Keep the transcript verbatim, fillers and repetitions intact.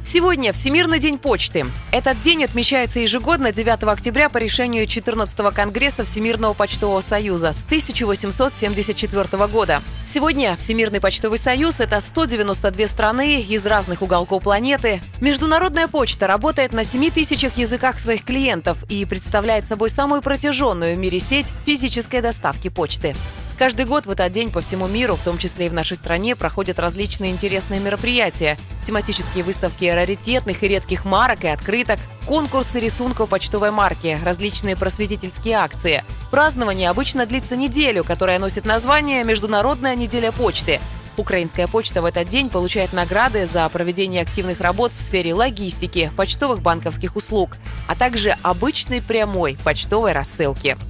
Сегодня Всемирный день почты. Этот день отмечается ежегодно девятого октября по решению четырнадцатого Конгресса Всемирного почтового союза с тысяча восемьсот семьдесят четвёртого года. Сегодня Всемирный почтовый союз – это сто девяносто две страны из разных уголков планеты. Международная почта работает на семи тысячах языках своих клиентов и представляет собой самую протяженную в мире сеть физической доставки почты. Каждый год в этот день по всему миру, в том числе и в нашей стране, проходят различные интересные мероприятия. Тематические выставки раритетных и редких марок и открыток, конкурсы рисунков почтовой марки, различные просветительские акции. Празднование обычно длится неделю, которая носит название «Международная неделя почты». Украинская почта в этот день получает награды за проведение активных работ в сфере логистики, почтовых банковских услуг, а также обычной прямой почтовой рассылки.